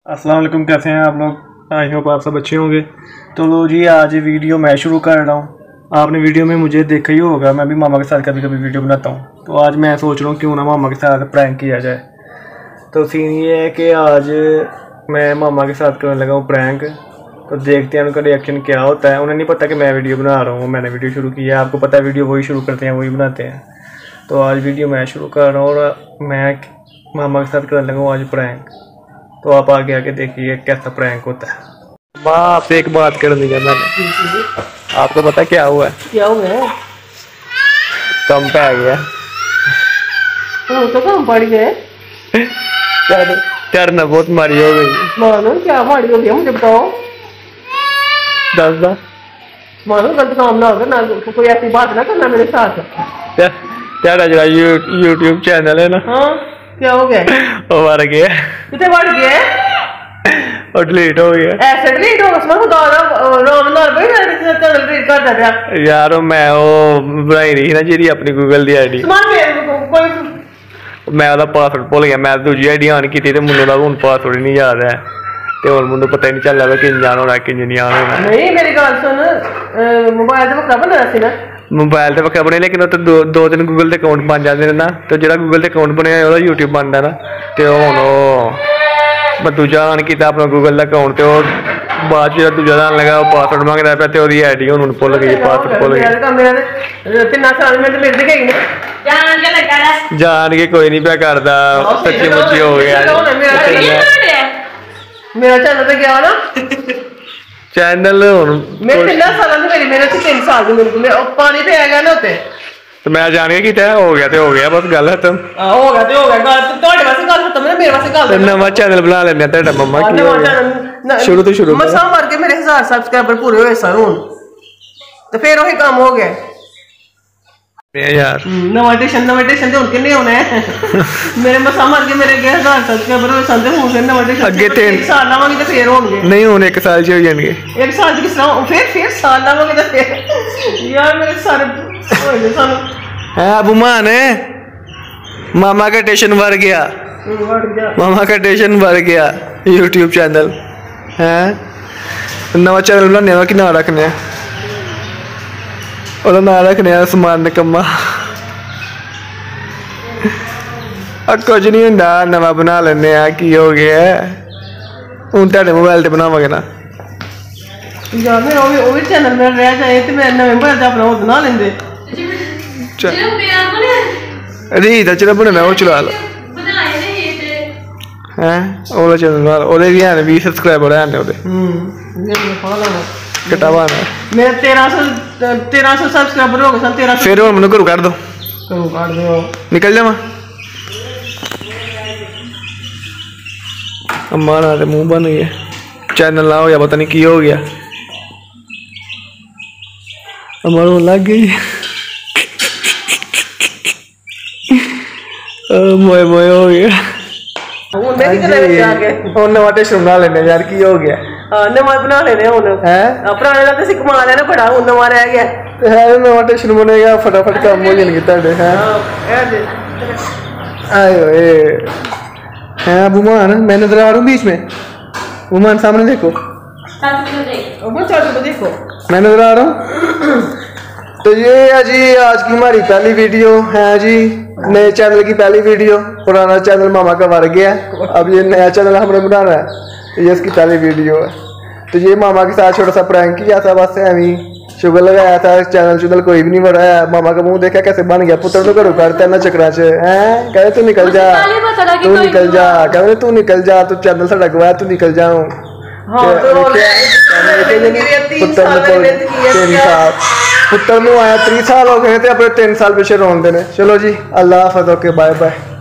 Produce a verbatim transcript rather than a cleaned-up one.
अस्सलाम वालेकुम, कैसे हैं आप लोग। आई होप आप सब अच्छे होंगे। तो लो जी, आज वीडियो मैं शुरू कर रहा हूँ। आपने वीडियो में मुझे देखा ही होगा, मैं भी मामा के साथ कभी कभी वीडियो बनाता हूँ। तो आज मैं सोच रहा हूँ क्यों ना मामा के साथ प्रैंक किया जाए। तो सीन ये है कि आज मैं मामा के साथ करने लगा हूँ प्रैंक। तो देखते हैं उनका रिएक्शन क्या होता है। उन्हें नहीं पता कि मैं वीडियो बना रहा हूँ, मैंने वीडियो शुरू की है। आपको पता है वीडियो वही शुरू करते हैं, वही बनाते हैं। तो आज वीडियो मैं शुरू कर रहा हूँ और मैं मामा के साथ करने लगा हूँ आज प्रैंक। तो आप आगे आके देखिए कैसा प्रैंक होता है। माँ आपसे एक बात करनी है मैंने, आपको पता क्या हुआ है? क्या हुआ है? कम पे आ गया। तो, तो कम पड़ गए। चर ना बहुत मारी हो गई। मानो क्या मारी हो गई, मुझे बताओ। दस दस मानो गलत काम ना होगा ना, कोई ऐसी बात ना करना मेरे साथ। तेरा जरा यूट्यूब चैनल है ना। हाँ क्या हो गया? वो मर गया। कितने बढ़ गया? और डिलीट हो गया। ऐसे डिलीट होगा उसमें खुदा राम नाल भाई मेरे चैनल डिलीट कर दे दिया यार। मैं वो बनाई रही ना जी अपनी गूगल दी आईडी, कोई मैं ਉਹਦਾ ਪਾਸਵਰਡ ਭੁੱਲ ਗਿਆ। मैं दूजी आईडी ऑन की ਤੇ ਮੈਨੂੰ ਦਾ ਹੁਣ ਪਾਸਵਰਡ नहीं याद है ਤੇ ਹੁਣ ਮੈਨੂੰ पता ही नहीं ਚੱਲ ਰਿਹਾ ਕਿ ਜਾਣ ਹੋਣਾ ਕਿ ਨਹੀਂ ਆਣ ਹੋਣਾ। नहीं मेरी गल सुन, मोबाइल ਤੇ ਵੱਖਰਾ ਬਣਾਇਆ ਸੀ ਨਾ। मोबाइल ਤੇ ਵੱਖਰਾ ਬਣੇ, ਲੇਕਿਨ ਉਹ ਤੇ ਦੋ ਦੋ ਤਿੰਨ ਗੂਗਲ ਦੇ ਅਕਾਊਂਟ ਬਣ ਜਾਂਦੇ ਨੇ ਨਾ। ਤੇ ਜਿਹੜਾ ਗੂਗਲ ਤੇ ਅਕਾਊਂਟ ਬਣਿਆ ਉਹਦਾ YouTube ਬਣਦਾ ਨਾ। ਤੇ ਹੁਣ ਉਹ ਮੈਂ ਦੂਜਾ ਆਨ ਕੀਤਾ ਆਪਣਾ ਗੂਗਲ ਦਾ ਅਕਾਊਂਟ ਤੇ ਉਹ ਬਾਅਦ ਜਿਹੜਾ ਦੂਜਾ ਆਨ ਲਗਾ ਉਹ ਪਾਸਵਰਡ ਮੰਗਦਾ ਪਿਆ ਤੇ ਉਹਦੀ ਆਈਡੀ ਹੁਣ ਭੁੱਲ ਗਈ, ਪਾਸਵਰਡ ਭੁੱਲ ਗਈ। ਤਿੰਨਾਂ ਸਾਲ ਮੈਂ ਤੇ ਮਿਲਦੀ ਗਈ ਨੇ ਜਾਣ ਕੇ ਲੱਗਾ ਦਾ ਜਾਣ ਕੇ ਕੋਈ ਨਹੀਂ ਪਿਆ ਕਰਦਾ, ਸੱਚੀ ਮੁੱਚੀ ਹੋ ਗਿਆ। ਮੇਰਾ ਚੈਨਲ ਤੇ ਗਿਆ ਨਾ ਚੈਨਲ ਹੁਣ ਮੇਰੇ ਤਿੰਨਾਂ ਸਾਲਾਂ ਦੀ ਮੇਰੀ ਮੇਰੇ ਤੇ ਤਿੰਨ ਸਾਲ ਦੀ ਮੇਰੇ ਕੋਲ ਪਾਣੀ ਤੇ ਆ ਗਿਆ ਨਾ ਉੱਤੇ। ਤੇ ਮੈਂ ਜਾਣ ਕੇ ਕੀਤਾ, ਹੋ ਗਿਆ ਤੇ ਹੋ ਗਿਆ, ਬਸ ਗੱਲ ਖਤਮ। ਆ ਹੋ ਗਿਆ ਤੇ ਹੋ ਗਿਆ, ਗੱਲ ਤੁਹਾਡੇ ਵਾਸਤੇ ਗੱਲ ਖਤਮ ਹੈ, ਮੇਰੇ ਵਾਸਤੇ ਗੱਲ। ਨਵਾਂ ਚੈਨਲ ਬਣਾ ਲੈਣੇ ਤੁਹਾਡਾ ਮੰਮਾ ਕੀ ਹੋ ਗਿਆ ਸ਼ੁਰੂ ਤੋਂ ਸ਼ੁਰੂ ਮਸਾਂ ਮਾਰ ਕੇ ਮੇਰੇ ਹਜ਼ਾਰ ਸਬਸਕ੍ਰਾਈਬਰ ਪੂਰੇ ਹੋਏ ਸਨ ਹੁਣ, ਤੇ ਫਿਰ ਉਹੀ ਕੰਮ ਹੋ ਗਿਆ यार। नवा स्टेशन नवा स्टेशन ਹੁਣ ਕਿੰਨੇ ਹੋਣਾ ਹੈ? ਮੇਰੇ ਮਸਾਂ ਮਾਰ ਕੇ ਮੇਰੇ ਹਜ਼ਾਰ ਸਬਸਕ੍ਰਾਈਬਰ ਹੋਏ ਸਨ ਤੇ ਹੁਣ ਫਿਰ ਨਵਾ ਸਟੇਸ਼ਨ ਅੱਗੇ ਤਿੰਨ ਸਾਲ ਲਾਵਾਂਗੇ ਤੇ ਫਿਰ ਹੋਣਗੇ। ਨਹੀਂ ਹੁਣ ਇੱਕ ਸਾਲ ਚ ਹੋ ਜਾਣਗੇ। ਇੱਕ ਸਾਲ ਚ ਕਿਸ ਤਰ੍ਹਾਂ? ਫਿਰ ਫਿਰ ਸਾਲ ਲਾਵਾਂਗੇ ਤੇ ਫਿਰ ਯਾਰ ਮੇਰੇ ਸਾਰੇ ਹੋਏ ਨੇ ਸਾਨੂੰ। है अबू मान है मामा का स्टेशन भर गया, मामा का स्टेशन भर गया यूट्यूब चैनल है। नवा चैनल बनाने का कि ना रखने और ना रखने समान निकम्मा कुछ नहीं होंगे। नवा बना लेने की हो गया हूँ तेरे मोबाइल से बनावे ना यार। मेरा वो भी चैनल मेरा रह जाए तो मैं नवे मोबाइल से अपना वो बना लेंगे। रीत चलो बनाना वो चला लो हैं ओला चैनल ओले भी हैं बीस सब्सक्राइबर हैं ओले कटावा ना मेरे तेरह सौ तेरह सौ सब्सक्राइबर हो गए सन। तेरह फिर और मनु घरों काट दो, घरों काट दो, निकल जावा। अम्मा ना ते मुंह बन गया, चैनल ना हो गया, पता नहीं की हो गया। अम्मा रो लग गई मोए मोए हो गया। नवा स्टेशन बना लेने यार, की हो गया? नवा बना लेने पुराने का तो कमा लेना बड़ा, हूं नवा रह गया है। नवा स्टेशन बनेगा फटाफट काम हो जाएंगे तेरे हैं। आयो ए हैं बुमान, मैं नजर आ रहा हूँ बीच में। बुमान सामने देखो, देखो मैं नजर आ रहा हूँ। तो ये है जी आज की हमारी पहली वीडियो है जी, नए चैनल की पहली वीडियो। पुराना चैनल मामा का मर गया, अब ये नया चैनल हमने बनाना है, तो ये इसकी पहली वीडियो है। तो ये मामा के साथ छोटा सा प्रैंक किया था, बस एवं शुगर लगाया था। चैनल चुनल कोई भी नहीं बढ़ा है। मामा का मुंह देखा कैसे बन गया, पुत्र तो घरों करता है ना चक्रा च है। कहे तू निकल जा, तू निकल जा, कहे तू निकल जा, तू चैनल साडा गवाया, तू निकल जाऊं। पुत्र नूं आया तीस साल हो गए थे, अपने तीन साल पिछे रोन देने। चलो जी अल्लाह हाफिज़, ओके बाय बाय।